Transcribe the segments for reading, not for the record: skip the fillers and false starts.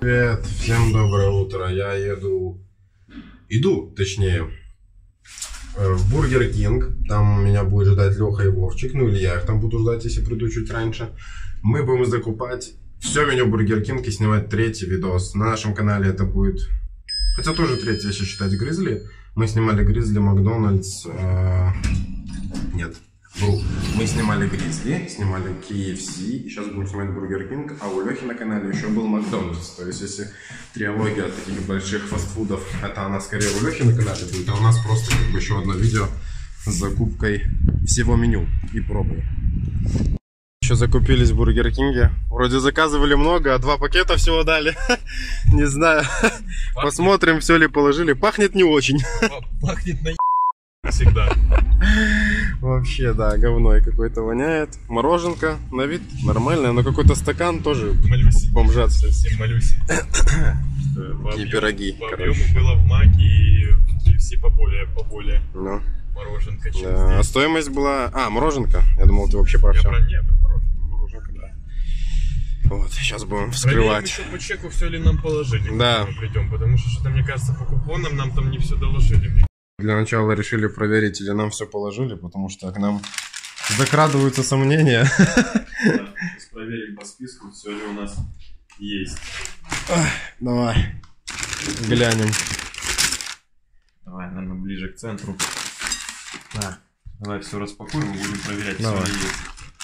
привет! Всем доброе утро. Я иду, точнее, в Бургер Кинг. Там меня будет ждать Леха и Вовчик. Ну или я их там буду ждать, если приду чуть раньше. Мы будем закупать все меню Бургер Кинг и снимать третий видос. На нашем канале это будет... Хотя тоже третий, если считать Гризли. Мы снимали Гризли, Макдональдс... Нет. Мы снимали Гризли, снимали KFC, и сейчас будем снимать Бургер Кинг, а у Лехи на канале еще был Макдональдс. То есть, если триология от таких больших фастфудов, это она скорее у Лехи на канале будет, а у нас просто как бы еще одно видео с закупкой всего меню и пробой. Еще закупились в Бургер Кинге. Вроде заказывали много, а 2 пакета всего дали. Не знаю. Посмотрим, все ли положили. Пахнет не очень. Пахнет на всегда. Вообще, да, говной какой-то воняет. Мороженка на вид нормальная, но какой-то стакан тоже бомжатся. Совсем малюсь. И пироги. По объему было в Маке и все поболее. Ну. Мороженка, чем Да. здесь. А стоимость была... А, мороженка. Я думал, ты вообще про все. Я про мороженку. Мороженка, да. Вот, сейчас будем вскрывать. Проверим еще по чеку, все ли нам положили. Да. Мы придем, потому что, мне кажется, по купонам нам там не все доложили. Для начала решили проверить, или нам все положили, потому что к нам закрадываются сомнения. Да, сейчас проверим по списку, все ли у нас есть. Давай, глянем. Давай, наверное, ближе к центру. Так, давай все распакуем и будем проверять, Давай. все ли есть.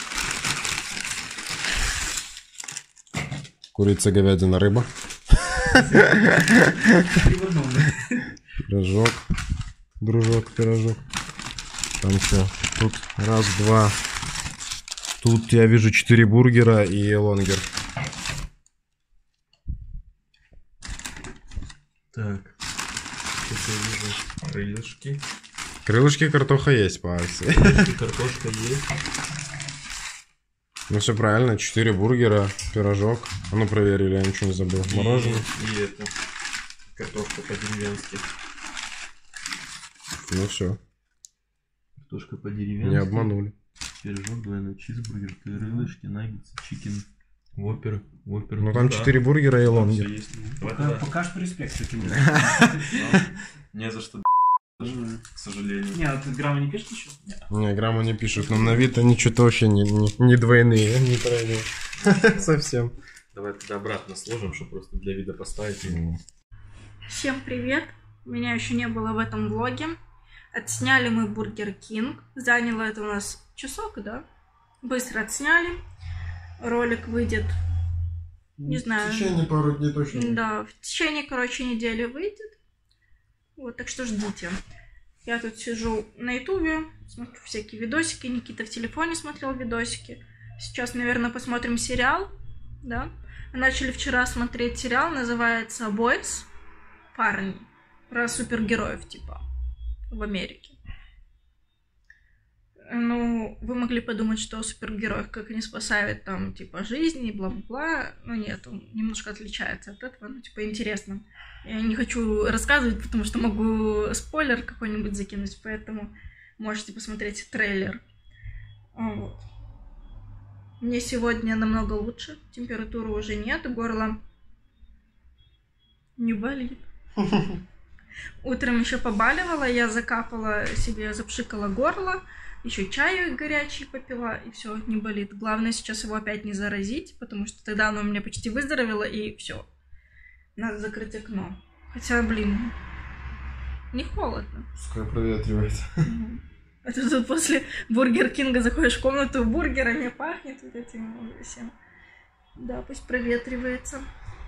Курица, говядина, рыба. Пирожок. Дружок, пирожок. Там все. Тут раз, два. Тут я вижу 4 бургера и лонгер. Так, тут я вижу крылышки. Крылышки, картоха есть по акции. Картошка есть. Ну все правильно, 4 бургера, пирожок. А ну проверили, я ничего не забыл. Мороженое. И это, картошка по-деревенски. Ну все, Картошка по-деревенски. не обманули. Пирожок, двойной чизбургер, крылышки, наггетсы, чикен, вопер. Ну там 4 бургера и лонгер. Пока что респект таким. Не за что, к сожалению. Не, а ты грамма не пишешь еще? Не, грамму не пишут, но на вид они что-то вообще не двойные, не тройные. Совсем. Давай тогда обратно сложим, чтобы просто для вида поставить. Всем привет! Меня еще не было в этом влоге. Отсняли мы Бургер Кинг. Заняло это у нас часок, да? Быстро отсняли. Ролик выйдет, не знаю. В течение пару дней точно. Да, в течение, короче, недели выйдет. Вот, так что ждите. Я тут сижу на ютубе, смотрю всякие видосики. Никита в телефоне смотрел видосики. Сейчас, наверное, посмотрим сериал, да? Мы начали вчера смотреть сериал, называется «Boys». Парни. Про супергероев, типа, в Америке. Ну, вы могли подумать, что супергероев как они спасают там, типа, жизни и бла-бла-бла. Но нет, он немножко отличается от этого, ну, типа, интересно. Я не хочу рассказывать, потому что могу спойлер какой-нибудь закинуть, поэтому можете посмотреть трейлер. Вот. Мне сегодня намного лучше, температуры уже нет, горло не болит. Утром еще побаливала, я закапала себе, запшикала горло, еще чаю горячий попила, и все, не болит. Главное сейчас его опять не заразить, потому что тогда оно у меня почти выздоровело, и все. Надо закрыть окно. Хотя, блин, не холодно. Пускай проветривается. А ты тут после Бургер Кинга заходишь в комнату, бургерами пахнет вот этим всем. Да, пусть проветривается.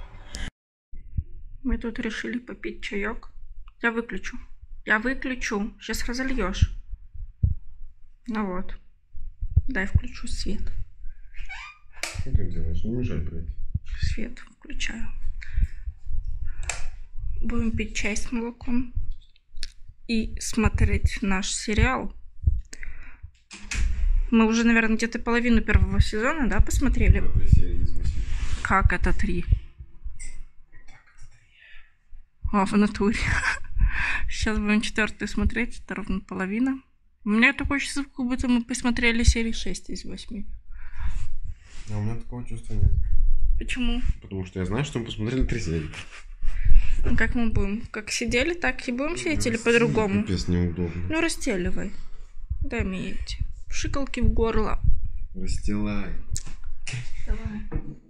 Мы тут решили попить чаек. Я выключу. Сейчас разольешь. Ну вот. Дай включу свет. Что ты делаешь? Не мешай, блядь. Свет включаю. Будем пить чай с молоком. И смотреть наш сериал. Мы уже, наверное, где-то половину первого сезона, да, посмотрели? Как это 3? А, в натуре. Сейчас будем 4-ю смотреть, это ровно половина. У меня такое чувство, как будто мы посмотрели серии 6 из 8. А у меня такого чувства нет. Почему? Потому что я знаю, что мы посмотрели 3 серии. Ну, как мы будем? Как сидели, так и будем сидеть или по-другому? Капец, неудобно. Ну, расстеливай. Дай мне эти пшикалки в горло. Расстилай. Давай.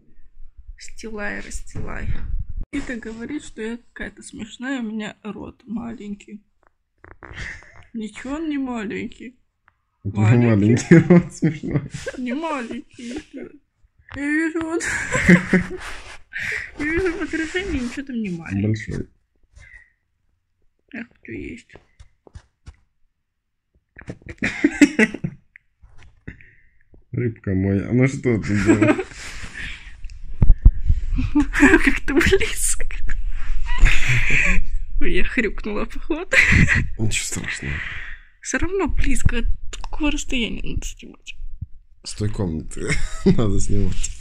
Расстилай. И ты говоришь, что я какая-то смешная, у меня рот маленький. Ничего он не маленький. Маленький рот смешной. Не маленький. Я вижу вот... Я вижу в отражении, ничего там не маленький. Большой. Я хочу есть. Рыбка моя. Ну что ты делаешь? Как-то близко. Я хрюкнула, походу. Ничего страшного. Все равно близко. От такого расстояния надо снимать. С той комнаты надо снимать.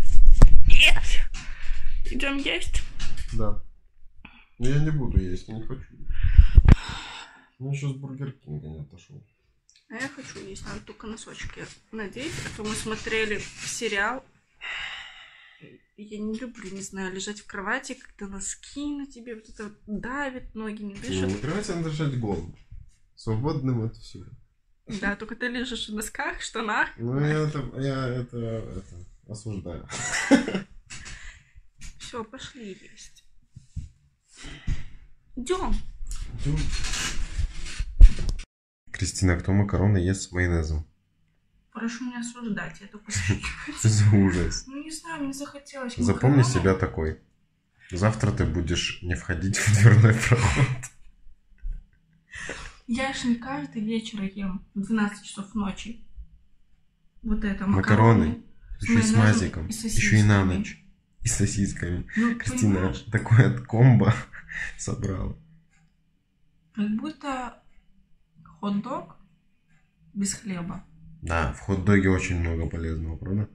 Идем есть? Да. Но я не буду есть, я не хочу. Я еще с Бургер Кинга не отошел. А я хочу есть, надо только носочки надеть. А то мы смотрели сериал. Я не люблю, не знаю, лежать в кровати, когда носки на тебе вот это вот давит, ноги не Ну, дышат. на кровати надо лежать голым. Свободным это все. Да, только ты лежишь в носках, штанах. Ну, я это осуждаю. Все, пошли есть. Идем. Кристина, кто макароны ест с майонезом? Прошу не осуждать, я только хочу. Что за ужас? Ну не знаю, мне захотелось. Запомни макароны. себя такой. Завтра ты будешь не входить в дверной проход. Я ж не каждый вечер ем в 12 часов ночи. Вот это Макароны. Еще и с майонезом мазиком. и Еще и на сосисками. ночь. И с сосисками. Ну, Кристина понимаешь, такое комбо собрала. как будто хот-дог без хлеба. Да, в хот-доге очень много полезного, правда?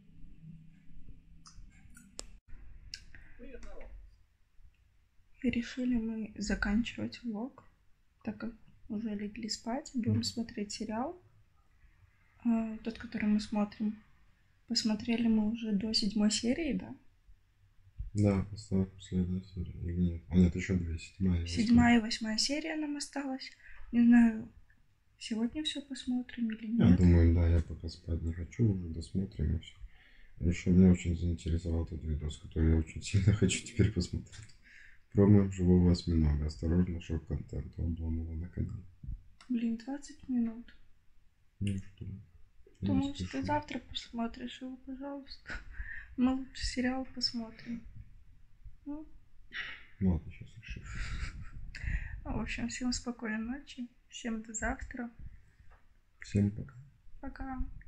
И решили мы заканчивать влог, так как уже легли спать, будем смотреть сериал. Тот, который мы смотрим. Посмотрели мы уже до 7 серии, да? Да, осталась последняя серия. Или нет? А нет, еще 2. 7-я. 7 и 8 серия нам осталась. Не знаю, сегодня все посмотрим или Я нет. думаю, да, я пока спать не хочу, уже досмотрим и все. Еще меня очень заинтересовал этот видос, который я очень сильно хочу теперь посмотреть. Промо живого осьминога. Осторожно, шок-контент у Обломова на канале. Блин, 20 минут. Ну что? Думаю, что ты завтра посмотришь его, пожалуйста. Мы лучше сериал посмотрим. Ну, Ладно, сейчас решу. в общем, всем спокойной ночи. Всем до завтра. Всем пока. Пока.